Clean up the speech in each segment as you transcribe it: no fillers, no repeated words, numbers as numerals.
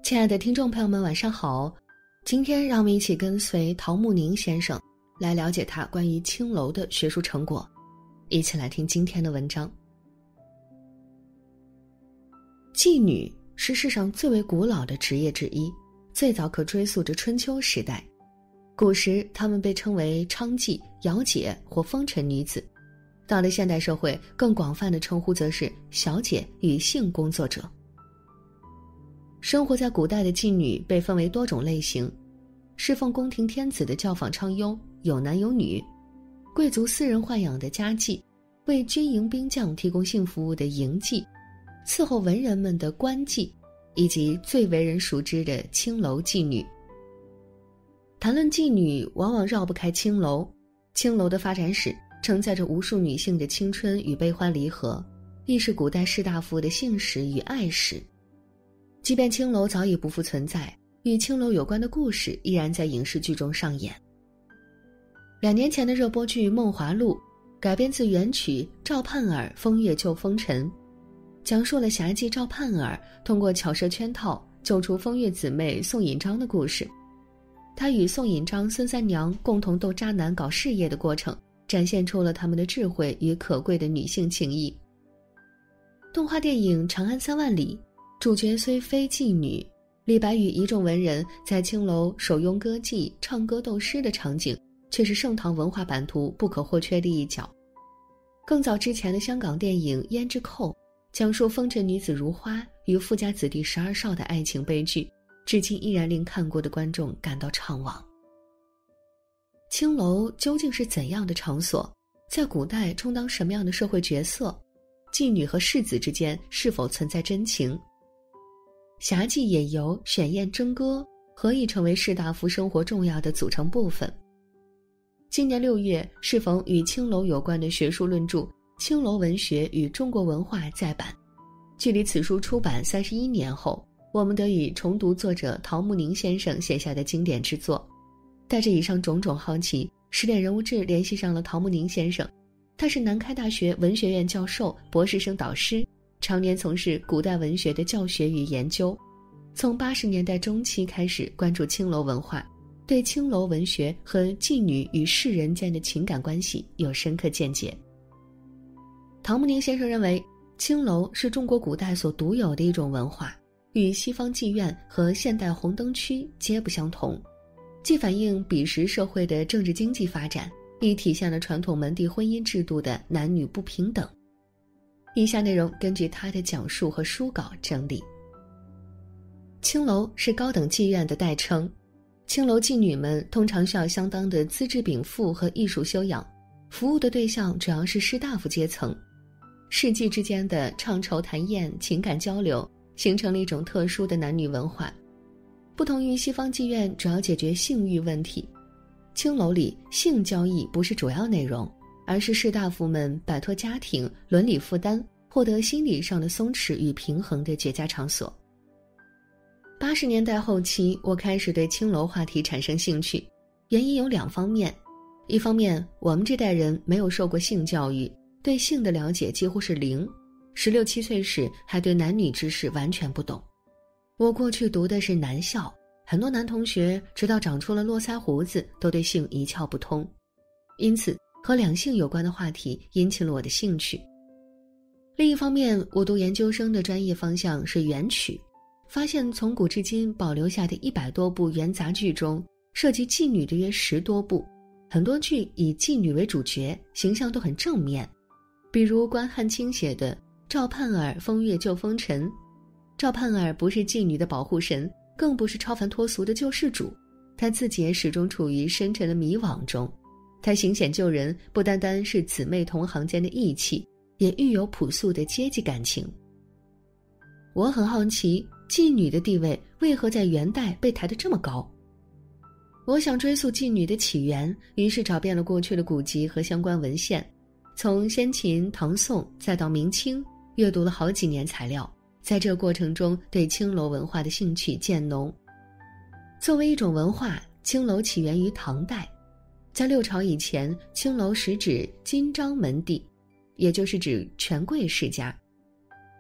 亲爱的听众朋友们，晚上好。今天让我们一起跟随陶牧宁先生来了解他关于青楼的学术成果，一起来听今天的文章。妓女是世上最为古老的职业之一，最早可追溯至春秋时代。古时她们被称为娼妓、瑶姐或风尘女子，到了现代社会，更广泛的称呼则是小姐与性工作者。生活在古代的妓女被分为多种类型：侍奉宫廷天子的教坊娼优，有男有女；贵族私人豢养的家妓；为军营兵将提供性服务的营妓；伺候文人们的官妓，以及最为人熟知的青楼妓女。谈论妓女，往往绕不开青楼。青楼的发展史承载着无数女性的青春与悲欢离合，亦是古代士大夫的性史与爱史。即便青楼早已不复存在，与青楼有关的故事依然在影视剧中上演。2年前的热播剧《梦华录》改编自原曲赵盼儿《风月救风尘》，讲述了侠妓赵盼儿通过巧设圈套救出风月姊妹宋引章的故事。她与宋引章、孙三娘共同斗渣男搞事业的过程，展现出了他们的智慧与可贵的女性情谊。动画电影《长安3万里》主角虽非妓女，李白与一众文人在青楼手拥歌妓、唱歌斗诗的场景，却是盛唐文化版图不可或缺的一角。更早之前的香港电影《胭脂扣》讲述风尘女子如花与富家子弟12少的爱情悲剧，至今依然令看过的观众感到怅惘。青楼究竟是怎样的场所？在古代充当什么样的社会角色？妓女和士子之间是否存在真情？侠妓野游、选宴征歌，何以成为士大夫生活重要的组成部分？今年6月，适逢与青楼有关的学术论著《青楼文学与中国文化》再版。距离此书出版31年后，我们得以重读作者陶牧宁先生写下的经典之作。带着以上种种好奇，10点人物志联系上了陶牧宁先生。他是南开大学文学院教授、博士生导师，常年从事古代文学的教学与研究。从80年代中期开始关注青楼文化，对青楼文学和妓女与士人间的情感关系有深刻见解。陶牧宁先生认为，青楼是中国古代所独有的一种文化，与西方妓院和现代红灯区皆不相同，既反映彼时社会的政治经济发展，亦体现了传统门第婚姻制度的男女不平等。以下内容根据他的讲述和书稿整理。青楼是高等妓院的代称，青楼妓女们通常需要相当的资质禀赋和艺术修养，服务的对象主要是士大夫阶层。士妓之间的唱酬谈宴、情感交流，形成了一种特殊的男女文化。不同于西方妓院主要解决性欲问题，青楼里性交易不是主要内容，而是士大夫们摆脱家庭伦理负担，获得心理上的松弛与平衡的绝佳场所。80年代后期，我开始对青楼话题产生兴趣，原因有2方面。一方面，我们这代人没有受过性教育，对性的了解几乎是零，16、17岁时还对男女之事完全不懂。我过去读的是男校，很多男同学直到长出了络腮胡子都对性一窍不通，因此和两性有关的话题引起了我的兴趣。另一方面，我读研究生的专业方向是元曲，发现从古至今保留下的100多部元杂剧中，涉及妓女的约10多部，很多剧以妓女为主角，形象都很正面。比如关汉卿写的《赵盼儿风月救风尘》，赵盼儿不是妓女的保护神，更不是超凡脱俗的救世主，她自己也始终处于深沉的迷惘中。她行险救人，不单单是姊妹同行间的义气，也寓有朴素的阶级感情。我很好奇，妓女的地位为何在元代被抬得这么高？我想追溯妓女的起源，于是找遍了过去的古籍和相关文献，从先秦、唐宋再到明清，阅读了好几年材料，在这过程中对青楼文化的兴趣渐浓。作为一种文化，青楼起源于唐代，在6朝以前，青楼实指金章门第，也就是指权贵世家。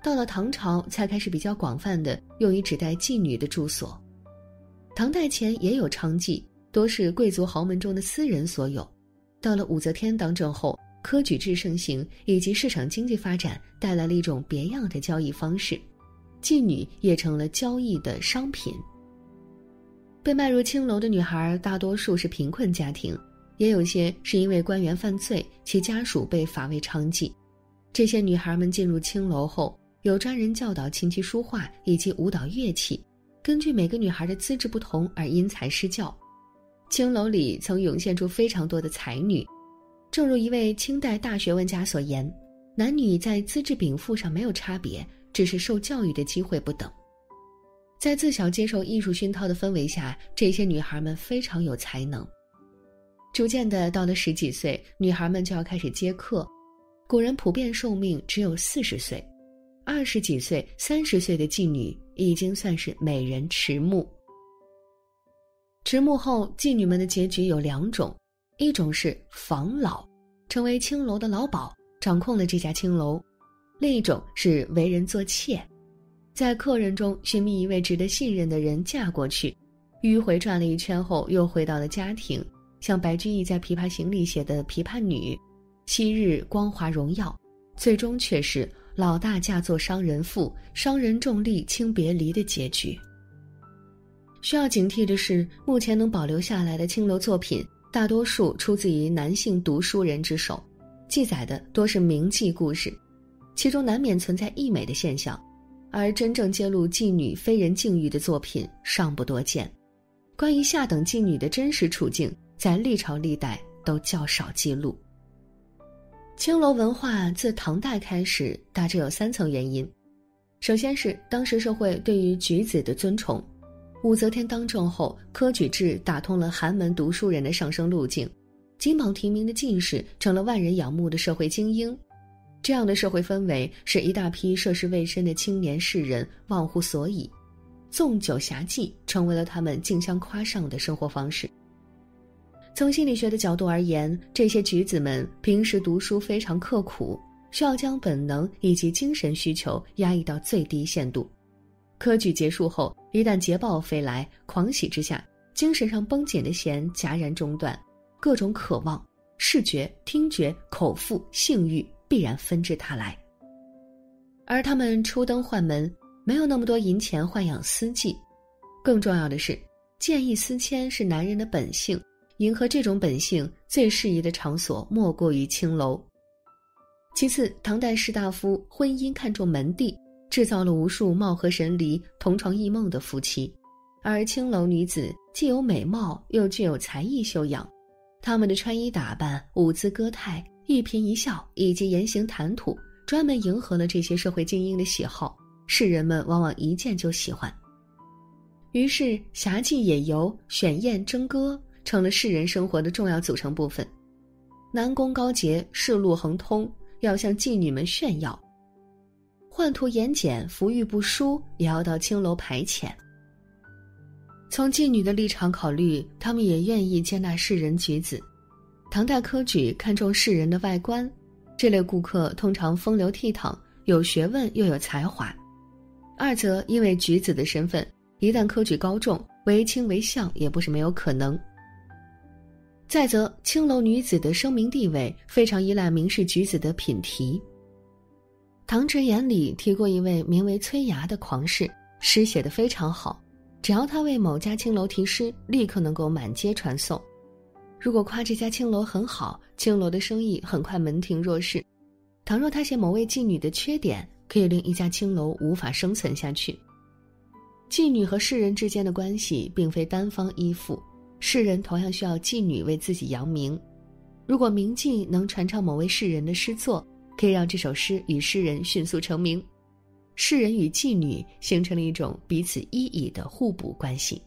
到了唐朝才开始比较广泛的用于指代妓女的住所。唐代前也有娼妓，多是贵族豪门中的私人所有。到了武则天当政后，科举制盛行以及市场经济发展带来了一种别样的交易方式，妓女也成了交易的商品。被卖入青楼的女孩大多数是贫困家庭，也有些是因为官员犯罪，其家属被罚为娼妓。这些女孩们进入青楼后，有专人教导琴棋书画以及舞蹈乐器，根据每个女孩的资质不同而因材施教。青楼里曾涌现出非常多的才女，正如一位清代大学问家所言，男女在资质禀赋上没有差别，只是受教育的机会不等。在自小接受艺术熏陶的氛围下，这些女孩们非常有才能。逐渐的，到了10几岁，女孩们就要开始接客。古人普遍寿命只有40岁，20几岁、30岁的妓女已经算是美人迟暮。迟暮后，妓女们的结局有2种，一种是防老，成为青楼的老鸨，掌控了这家青楼；另一种是为人做妾，在客人中寻觅一位值得信任的人嫁过去，迂回转了一圈后又回到了家庭，像白居易在《琵琶行》里写的琵琶女，昔日光华荣耀，最终却是老大嫁作商人妇，商人重利轻别离的结局。需要警惕的是，目前能保留下来的青楼作品大多数出自于男性读书人之手，记载的多是名妓故事，其中难免存在溢美的现象，而真正揭露妓女非人境遇的作品尚不多见。关于下等妓女的真实处境，在历朝历代都较少记录。青楼文化自唐代开始大致有3层原因。首先是当时社会对于举子的尊崇，武则天当政后，科举制打通了寒门读书人的上升路径，金榜题名的进士成了万人仰慕的社会精英。这样的社会氛围使一大批涉世未深的青年士人忘乎所以，纵酒侠妓成为了他们竞相夸上的生活方式。从心理学的角度而言，这些举子们平时读书非常刻苦，需要将本能以及精神需求压抑到最低限度。科举结束后，一旦捷报飞来，狂喜之下，精神上绷紧的弦戛然中断，各种渴望、视觉、听觉、口腹、性欲必然纷至沓来。而他们初登宦门，没有那么多银钱豢养私妓，更重要的是，见异思迁是男人的本性，迎合这种本性最适宜的场所莫过于青楼。其次，唐代士大夫婚姻看重门第，制造了无数貌合神离、同床异梦的夫妻，而青楼女子既有美貌又具有才艺修养，她们的穿衣打扮、舞姿歌态、一颦一笑以及言行谈吐，专门迎合了这些社会精英的喜好，世人们往往一见就喜欢。于是侠妓野游、选宴征歌成了世人生活的重要组成部分。南宫高洁仕路亨通，要向妓女们炫耀；宦途严简、服役不输，也要到青楼排遣。从妓女的立场考虑，他们也愿意接纳世人举子。唐代科举看重世人的外观，这类顾客通常风流倜傥，有学问又有才华。二则因为举子的身份，一旦科举高中，为卿为相也不是没有可能。再则青楼女子的声名地位非常依赖名士举子的品题。唐直言里提过一位名为崔牙的狂士，诗写得非常好，只要他为某家青楼题诗，立刻能够满街传颂。如果夸这家青楼很好，青楼的生意很快门庭若市。倘若他写某位妓女的缺点，可以令一家青楼无法生存下去。妓女和世人之间的关系并非单方依附，世人同样需要妓女为自己扬名。如果名妓能传唱某位世人的诗作，可以让这首诗与诗人迅速成名，世人与妓女形成了一种彼此依倚的互补关系。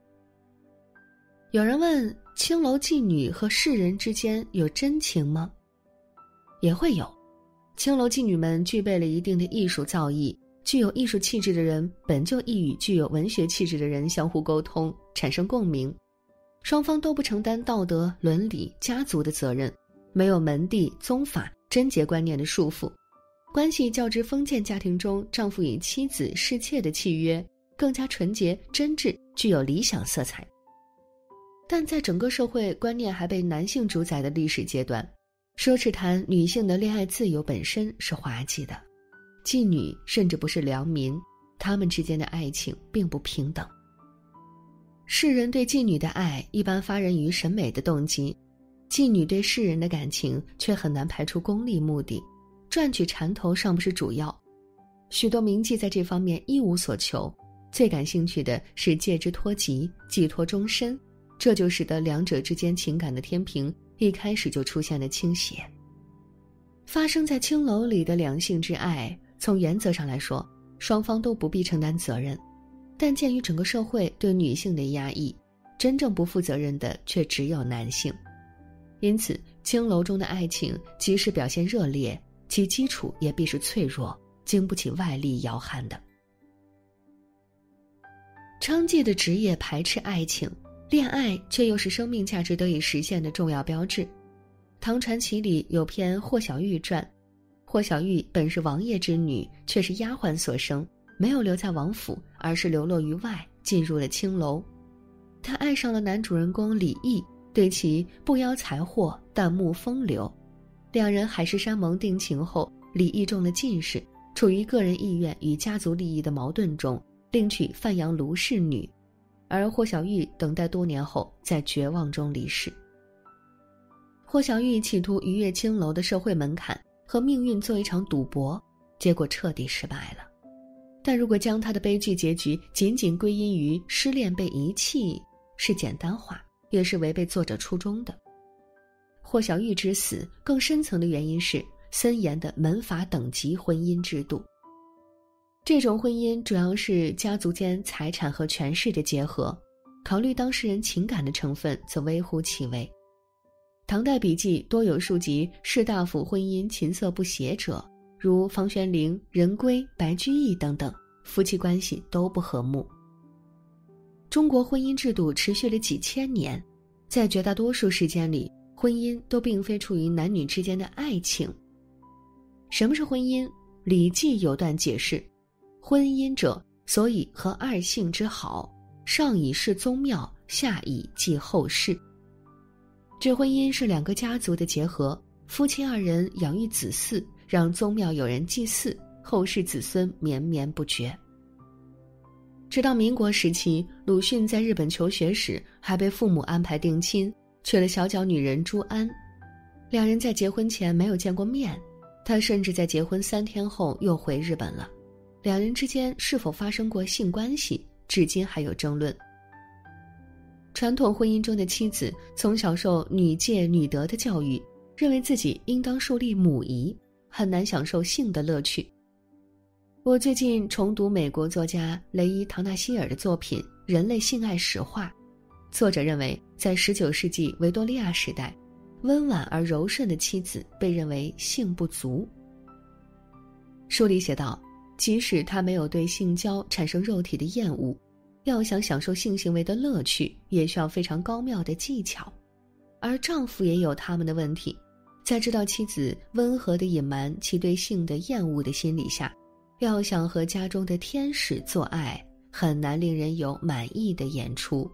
有人问，青楼妓女和世人之间有真情吗？也会有。青楼妓女们具备了一定的艺术造诣，具有艺术气质的人本就易与具有文学气质的人相互沟通，产生共鸣。双方都不承担道德、伦理、家族的责任，没有门第、宗法、贞洁观念的束缚， 关系较之封建家庭中丈夫与妻子侍妾的契约更加纯洁真挚，具有理想色彩。但在整个社会观念还被男性主宰的历史阶段，奢侈谈女性的恋爱自由本身是滑稽的，妓女甚至不是良民，她们之间的爱情并不平等。世人对妓女的爱一般发源于审美的动机，妓女对世人的感情却很难排除功利目的，赚取缠头尚不是主要。许多名妓在这方面一无所求，最感兴趣的是借之托己，寄托终身，这就使得两者之间情感的天平一开始就出现了倾斜。发生在青楼里的两性之爱，从原则上来说，双方都不必承担责任，但鉴于整个社会对女性的压抑，真正不负责任的却只有男性。因此，青楼中的爱情即使表现热烈，其基础也必是脆弱，经不起外力摇撼的。娼妓的职业排斥爱情，恋爱却又是生命价值得以实现的重要标志。唐传奇里有篇《霍小玉传》，霍小玉本是王爷之女，却是丫鬟所生，没有留在王府，而是流落于外，进入了青楼。她爱上了男主人公李益，对其不邀才货，但慕风流。两人海誓山盟定情后，李益中了进士，处于个人意愿与家族利益的矛盾中，另娶范阳卢氏女，而霍小玉等待多年后，在绝望中离世。霍小玉企图逾越青楼的社会门槛，和命运做一场赌博，结果彻底失败了。但如果将她的悲剧结局仅仅归因于失恋被遗弃，是简单化，也是违背作者初衷的。霍小玉之死更深层的原因是森严的门阀等级婚姻制度。这种婚姻主要是家族间财产和权势的结合，考虑当事人情感的成分则微乎其微。唐代笔记多有述及士大夫婚姻琴瑟不谐者，如房玄龄、任规、白居易等等，夫妻关系都不和睦。中国婚姻制度持续了几千年，在绝大多数时间里，婚姻都并非出于男女之间的爱情。什么是婚姻？《礼记》有段解释：婚姻者，所以和二性之好，上以事宗庙，下以继后世。这婚姻是两个家族的结合，夫妻二人养育子嗣，让宗庙有人祭祀，后世子孙绵绵不绝。直到民国时期，鲁迅在日本求学时，还被父母安排定亲，娶了小脚女人朱安。两人在结婚前没有见过面，他甚至在结婚3天后又回日本了。两人之间是否发生过性关系，至今还有争论。传统婚姻中的妻子从小受女戒女德的教育，认为自己应当树立母仪，很难享受性的乐趣。我最近重读美国作家雷伊·唐纳希尔的作品《人类性爱史话》，作者认为在19世纪维多利亚时代，温婉而柔顺的妻子被认为性不足。书里写道，即使她没有对性交产生肉体的厌恶，要想享受性行为的乐趣，也需要非常高妙的技巧。而丈夫也有他们的问题，在知道妻子温和地隐瞒其对性的厌恶的心理下，要想和家中的天使做爱，很难令人有满意的演出。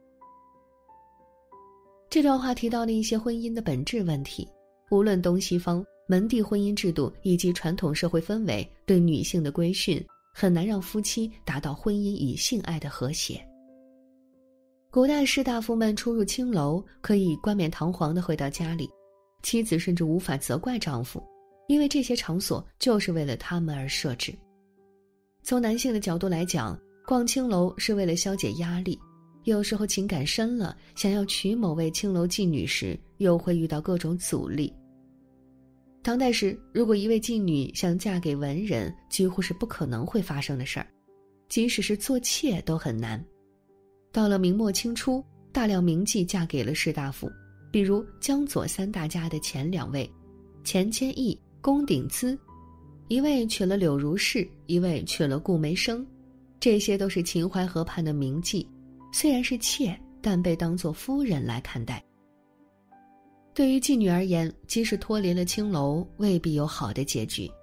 这段话提到了一些婚姻的本质问题，无论东西方，门第婚姻制度以及传统社会氛围对女性的规训，很难让夫妻达到婚姻与性爱的和谐。古代士大夫们出入青楼，可以冠冕堂皇地回到家里，妻子甚至无法责怪丈夫，因为这些场所就是为了他们而设置。从男性的角度来讲，逛青楼是为了消解压力，有时候情感深了，想要娶某位青楼妓女时，又会遇到各种阻力。唐代时，如果一位妓女想嫁给文人，几乎是不可能会发生的事儿，即使是做妾都很难。到了明末清初，大量名妓嫁给了士大夫，比如江左3大家的前2位，钱谦益、龚鼎孳，一位娶了柳如是，一位娶了顾梅生，这些都是秦淮河畔的名妓，虽然是妾，但被当作夫人来看待。对于妓女而言，即使脱离了青楼，未必有好的结局。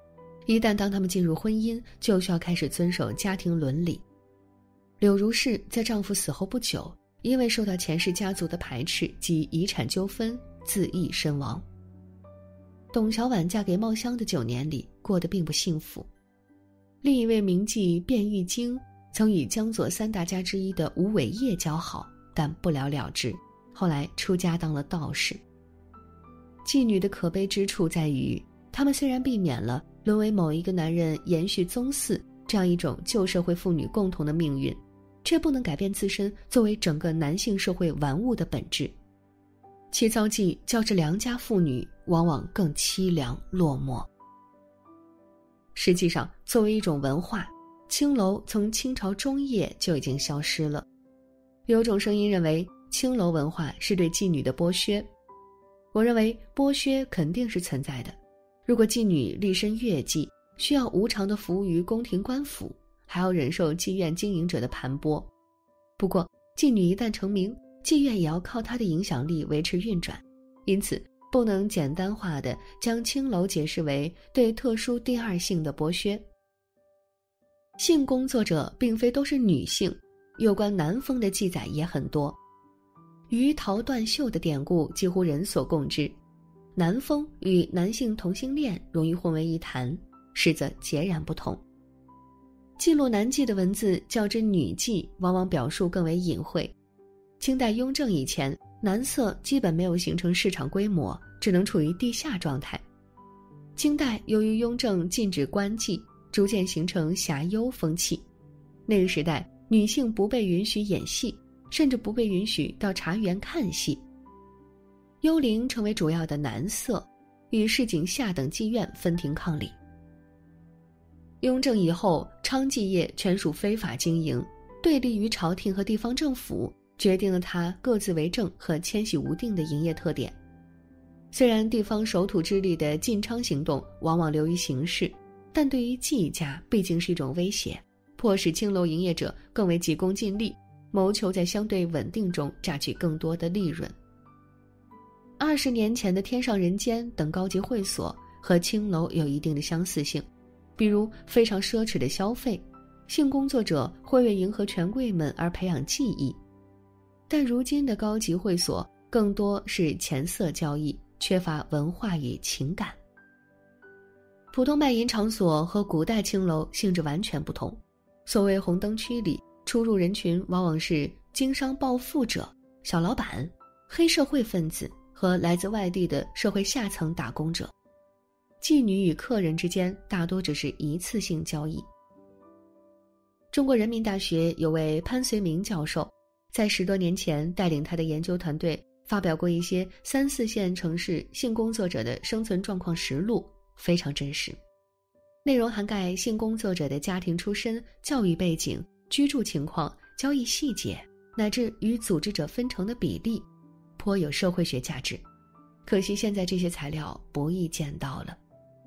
一旦当他们进入婚姻，就需要开始遵守家庭伦理。柳如是在丈夫死后不久，因为受到前世家族的排斥及遗产纠纷，自缢身亡。董小宛嫁给茂香的9年里，过得并不幸福。另一位名妓卞玉京曾与江左3大家之一的吴伟业交好，但不了了之，后来出家当了道士。妓女的可悲之处在于，她们虽然避免了沦为某一个男人延续宗嗣这样一种旧社会妇女共同的命运，却不能改变自身作为整个男性社会玩物的本质。其遭际较之良家妇女往往更凄凉落寞。实际上，作为一种文化，青楼从清朝中叶就已经消失了。有种声音认为，青楼文化是对妓女的剥削。我认为剥削肯定是存在的。如果妓女立身乐妓，需要无偿地服务于宫廷官府，还要忍受妓院经营者的盘剥。不过，妓女一旦成名，妓院也要靠她的影响力维持运转，因此不能简单化地将青楼解释为对特殊第二性的剥削。性工作者并非都是女性，有关男风的记载也很多。鱼桃断袖的典故几乎人所共知，男风与男性同性恋容易混为一谈，实则截然不同。记录男妓的文字较之女妓往往表述更为隐晦。清代雍正以前，男色基本没有形成市场规模，只能处于地下状态。清代由于雍正禁止官妓，逐渐形成侠幽风气。那个时代，女性不被允许演戏，甚至不被允许到茶园看戏。幽灵成为主要的男色，与市井下等妓院分庭抗礼。雍正以后，娼妓业全属非法经营，对立于朝廷和地方政府，决定了它各自为政和迁徙无定的营业特点。虽然地方守土之力的禁娼行动往往流于形式，但对于妓家毕竟是一种威胁，迫使青楼营业者更为急功近利，谋求在相对稳定中榨取更多的利润。20年前的天上人间等高级会所和青楼有一定的相似性，比如非常奢侈的消费，性工作者会为迎合权贵们而培养技艺。但如今的高级会所更多是钱色交易，缺乏文化与情感。普通卖淫场所和古代青楼性质完全不同。所谓红灯区里，出入人群往往是经商暴富者、小老板、黑社会分子和来自外地的社会下层打工者。妓女与客人之间大多只是一次性交易。中国人民大学有位潘绥铭教授，在10多年前带领他的研究团队发表过一些3、4线城市性工作者的生存状况实录，非常真实。内容涵盖性工作者的家庭出身、教育背景、居住情况、交易细节，乃至与组织者分成的比例，颇有社会学价值。可惜现在这些材料不易见到了。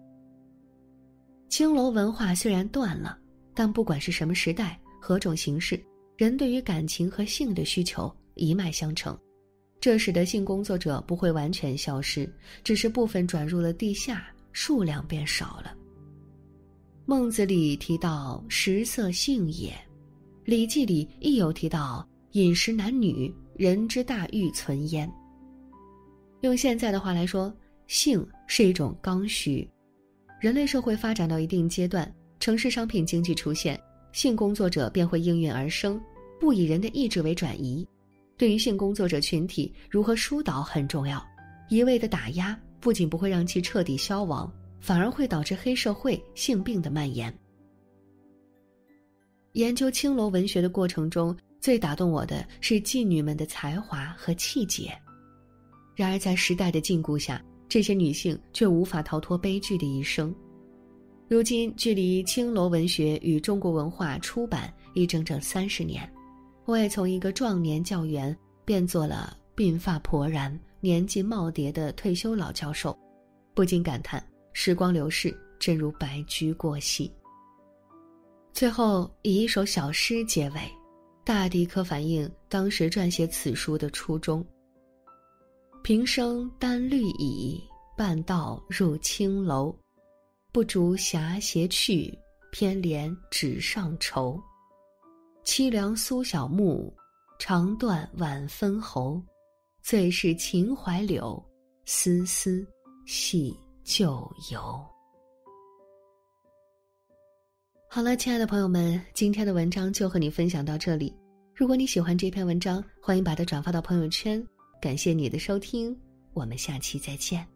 青楼文化虽然断了，但不管是什么时代、何种形式，人对于感情和性的需求一脉相承，这使得性工作者不会完全消失，只是部分转入了地下，数量变少了。孟子里提到食色性也，礼记里亦有提到饮食男女，人之大欲存焉。用现在的话来说，性是一种刚需。人类社会发展到一定阶段，城市商品经济出现，性工作者便会应运而生，不以人的意志为转移。对于性工作者群体如何疏导很重要，一味的打压不仅不会让其彻底消亡，反而会导致黑社会性病的蔓延。研究青楼文学的过程中，最打动我的是妓女们的才华和气节。然而在时代的禁锢下，这些女性却无法逃脱悲剧的一生。如今距离青楼文学与中国文化出版已整整30年，我也从一个壮年教员变作了鬓发勃然、年纪耄耋的退休老教授，不禁感叹时光流逝，真如白驹过隙。最后以一首小诗结尾，大抵可反映当时撰写此书的初衷。平生单绿蚁，半道入青楼。 不逐霞斜去，偏怜纸上愁。凄凉苏小木，长断晚分喉。最是秦淮柳，丝丝系旧游。好了，亲爱的朋友们，今天的文章就和你分享到这里。如果你喜欢这篇文章，欢迎把它转发到朋友圈。感谢你的收听，我们下期再见。